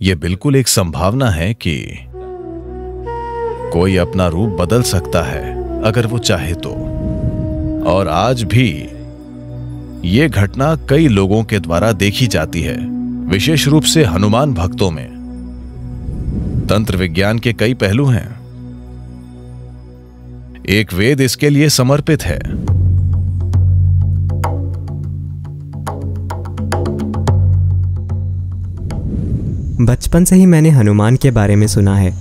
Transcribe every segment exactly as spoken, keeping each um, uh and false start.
ये बिल्कुल एक संभावना है कि कोई अपना रूप बदल सकता है अगर वो चाहे तो। और आज भी ये घटना कई लोगों के द्वारा देखी जाती है, विशेष रूप से हनुमान भक्तों में। तंत्र विज्ञान के कई पहलू हैं। एक वेद इसके लिए समर्पित है। बचपन से ही मैंने हनुमान के बारे में सुना है।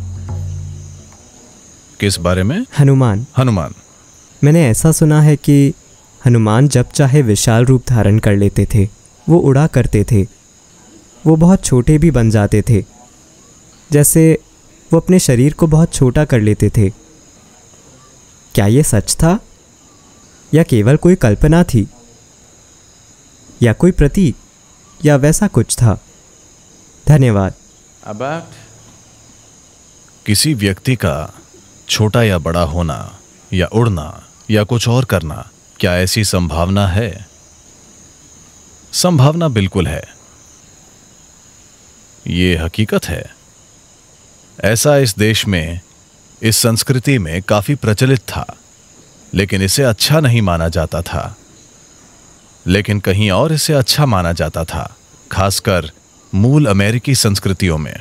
किस बारे में? हनुमान। हनुमान। मैंने ऐसा सुना है कि हनुमान जब चाहे विशाल रूप धारण कर लेते थे, वो उड़ा करते थे, वो बहुत छोटे भी बन जाते थे, जैसे वो अपने शरीर को बहुत छोटा कर लेते थे। क्या ये सच था या केवल कोई कल्पना थी, या कोई प्रतीक, या वैसा कुछ था? धन्यवाद। About किसी व्यक्ति का छोटा या बड़ा होना या उड़ना या कुछ और करना, क्या ऐसी संभावना है? संभावना बिल्कुल है, ये हकीकत है। ऐसा इस देश में, इस संस्कृति में काफी प्रचलित था, लेकिन इसे अच्छा नहीं माना जाता था। लेकिन कहीं और इसे अच्छा माना जाता था, खासकर मूल अमेरिकी संस्कृतियों में।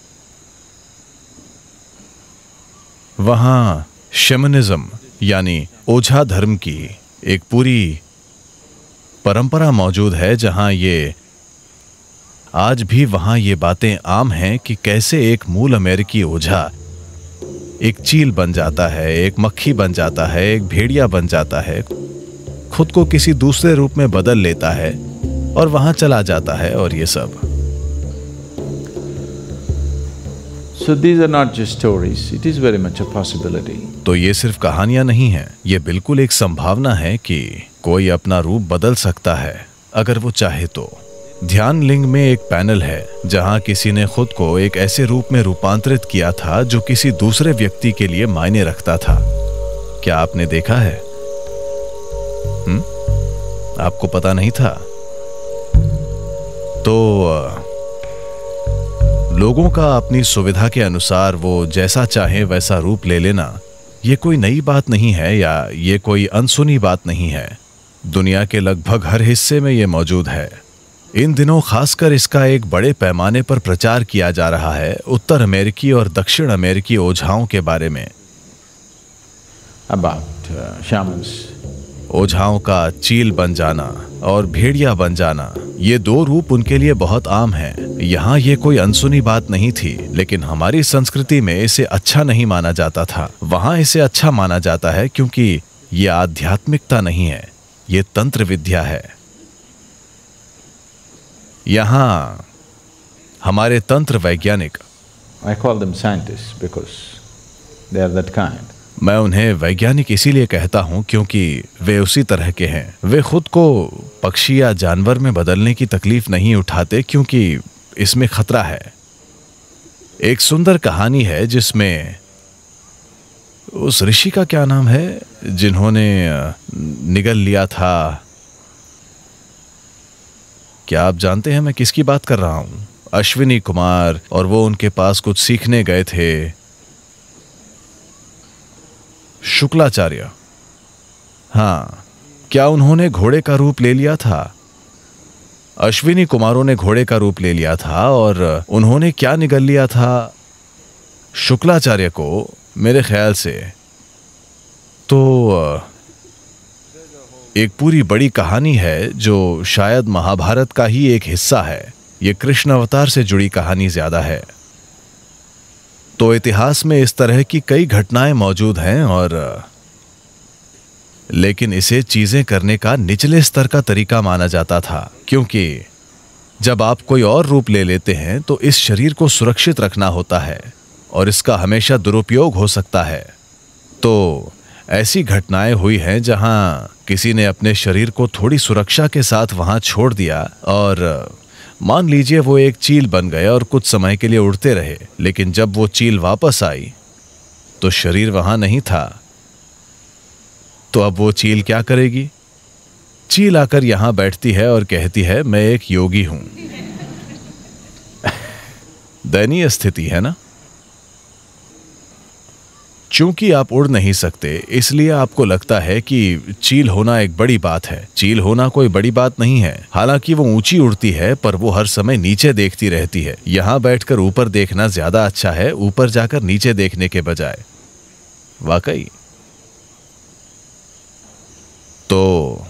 वहां शैमनिज्म यानी ओझा धर्म की एक पूरी परंपरा मौजूद है, जहां ये आज भी वहां ये बातें आम हैं कि कैसे एक मूल अमेरिकी ओझा एक चील बन जाता है, एक मक्खी बन जाता है, एक भेड़िया बन जाता है, खुद को किसी दूसरे रूप में बदल लेता है और वहां चला जाता है, और ये सब। So these are not just stories, it is very much a possibility. तो ये सिर्फ कहानियां नहीं हैं, ये बिल्कुल एक संभावना है कि कोई अपना रूप बदल सकता है अगर वो चाहे तो। ध्यान लिंग में एक पैनल है जहां किसी ने खुद को एक ऐसे रूप में रूपांतरित किया था जो किसी दूसरे व्यक्ति के लिए मायने रखता था। क्या आपने देखा है? हम्म? आपको पता नहीं था? तो लोगों का अपनी सुविधा के अनुसार वो जैसा चाहे वैसा रूप ले लेना, ये कोई नई बात नहीं है या ये कोई अनसुनी बात नहीं है। दुनिया के लगभग हर हिस्से में ये मौजूद है। इन दिनों खासकर इसका एक बड़े पैमाने पर प्रचार किया जा रहा है उत्तर अमेरिकी और दक्षिण अमेरिकी ओझाओं के बारे में। About uh, shamans. ओझाओं का चील बन जाना और भेड़िया बन जाना, ये दो रूप उनके लिए बहुत आम हैं। यहाँ ये कोई अनसुनी बात नहीं थी, लेकिन हमारी संस्कृति में इसे अच्छा नहीं माना जाता था। वहाँ इसे अच्छा माना जाता है क्योंकि ये आध्यात्मिकता नहीं है, ये तंत्र विद्या है। यहाँ हमारे तंत्र वैज्ञानिक, I call them scientists because they are that kind. मैं उन्हें वैज्ञानिक इसीलिए कहता हूं क्योंकि वे उसी तरह के हैं। वे खुद को पक्षी या जानवर में बदलने की तकलीफ नहीं उठाते क्योंकि इसमें खतरा है। एक सुंदर कहानी है जिसमें उस ऋषि का क्या नाम है जिन्होंने निगल लिया था। क्या आप जानते हैं मैं किसकी बात कर रहा हूं? अश्विनी कुमार, और वो उनके पास कुछ सीखने गए थे। शुक्लाचार्य। हाँ, क्या उन्होंने घोड़े का रूप ले लिया था? अश्विनी कुमारों ने घोड़े का रूप ले लिया था और उन्होंने क्या निगल लिया था? शुक्लाचार्य को, मेरे ख्याल से। तो एक पूरी बड़ी कहानी है जो शायद महाभारत का ही एक हिस्सा है। ये कृष्ण अवतार से जुड़ी कहानी ज्यादा है। तो इतिहास में इस तरह की कई घटनाएं मौजूद हैं, और लेकिन इसे चीजें करने का निचले स्तर का तरीका माना जाता था, क्योंकि जब आप कोई और रूप ले लेते हैं तो इस शरीर को सुरक्षित रखना होता है और इसका हमेशा दुरुपयोग हो सकता है। तो ऐसी घटनाएं हुई हैं जहां किसी ने अपने शरीर को थोड़ी सुरक्षा के साथ वहां छोड़ दिया, और मान लीजिए वो एक चील बन गए और कुछ समय के लिए उड़ते रहे, लेकिन जब वो चील वापस आई तो शरीर वहां नहीं था। तो अब वो चील क्या करेगी? चील आकर यहां बैठती है और कहती है मैं एक योगी हूं। दयनीय स्थिति है ना। चूंकि आप उड़ नहीं सकते इसलिए आपको लगता है कि चील होना एक बड़ी बात है। चील होना कोई बड़ी बात नहीं है। हालांकि वो ऊंची उड़ती है पर वो हर समय नीचे देखती रहती है। यहां बैठकर ऊपर देखना ज्यादा अच्छा है ऊपर जाकर नीचे देखने के बजाय। वाकई। तो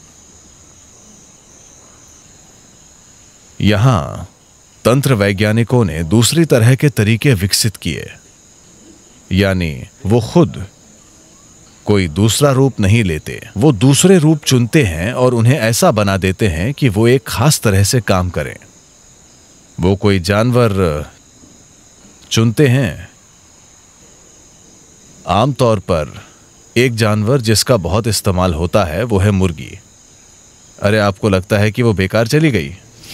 यहां तंत्र वैज्ञानिकों ने दूसरी तरह के तरीके विकसित किए, यानी वो खुद कोई दूसरा रूप नहीं लेते, वो दूसरे रूप चुनते हैं और उन्हें ऐसा बना देते हैं कि वो एक खास तरह से काम करें। वो कोई जानवर चुनते हैं, आमतौर पर एक जानवर जिसका बहुत इस्तेमाल होता है वो है मुर्गी। अरे आपको लगता है कि वो बेकार चली गई?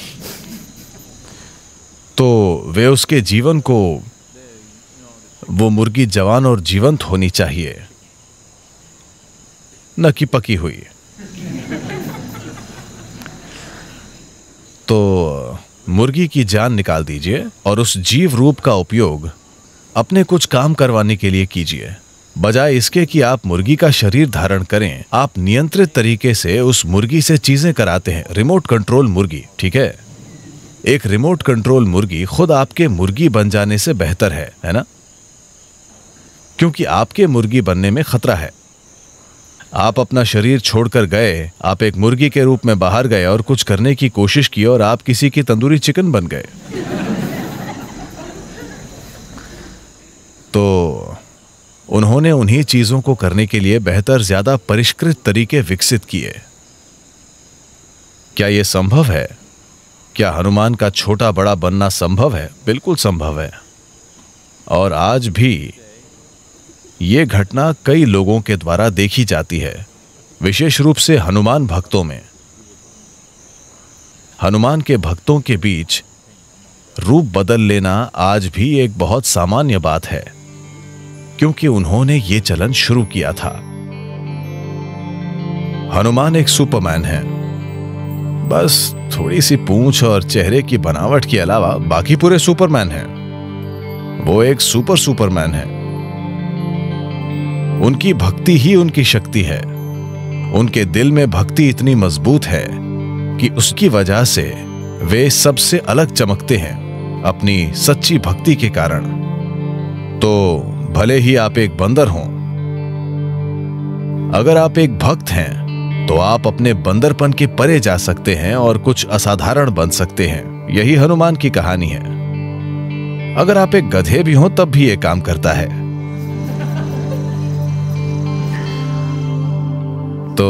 तो वे उसके जीवन को, वो मुर्गी जवान और जीवंत होनी चाहिए, न कि पकी हुई। तो मुर्गी की जान निकाल दीजिए और उस जीव रूप का उपयोग अपने कुछ काम करवाने के लिए कीजिए। बजाय इसके कि आप मुर्गी का शरीर धारण करें, आप नियंत्रित तरीके से उस मुर्गी से चीजें कराते हैं। रिमोट कंट्रोल मुर्गी, ठीक है? एक रिमोट कंट्रोल मुर्गी खुद आपके मुर्गी बन जाने से बेहतर है, है ना? क्योंकि आपके मुर्गी बनने में खतरा है। आप अपना शरीर छोड़कर गए, आप एक मुर्गी के रूप में बाहर गए और कुछ करने की कोशिश की और आप किसी की तंदूरी चिकन बन गए। तो उन्होंने उन्हीं चीजों को करने के लिए बेहतर, ज्यादा परिष्कृत तरीके विकसित किए। क्या यह संभव है? क्या हनुमान का छोटा बड़ा बनना संभव है? बिल्कुल संभव है। और आज भी यह घटना कई लोगों के द्वारा देखी जाती है, विशेष रूप से हनुमान भक्तों में। हनुमान के भक्तों के बीच रूप बदल लेना आज भी एक बहुत सामान्य बात है, क्योंकि उन्होंने ये चलन शुरू किया था। हनुमान एक सुपरमैन है, बस थोड़ी सी पूंछ और चेहरे की बनावट के अलावा बाकी पूरे सुपरमैन हैं। वो एक सुपर सुपरमैन है। उनकी भक्ति ही उनकी शक्ति है। उनके दिल में भक्ति इतनी मजबूत है कि उसकी वजह से वे सबसे अलग चमकते हैं अपनी सच्ची भक्ति के कारण। तो भले ही आप एक बंदर हों, अगर आप एक भक्त हैं तो आप अपने बंदरपन के परे जा सकते हैं और कुछ असाधारण बन सकते हैं। यही हनुमान की कहानी है। अगर आप एक गधे भी हों तब भी यह काम करता है। तो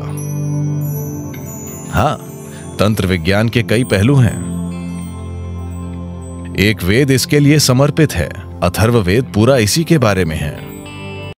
हां, तंत्र विज्ञान के कई पहलू हैं। एक वेद इसके लिए समर्पित है। अथर्ववेद पूरा इसी के बारे में है।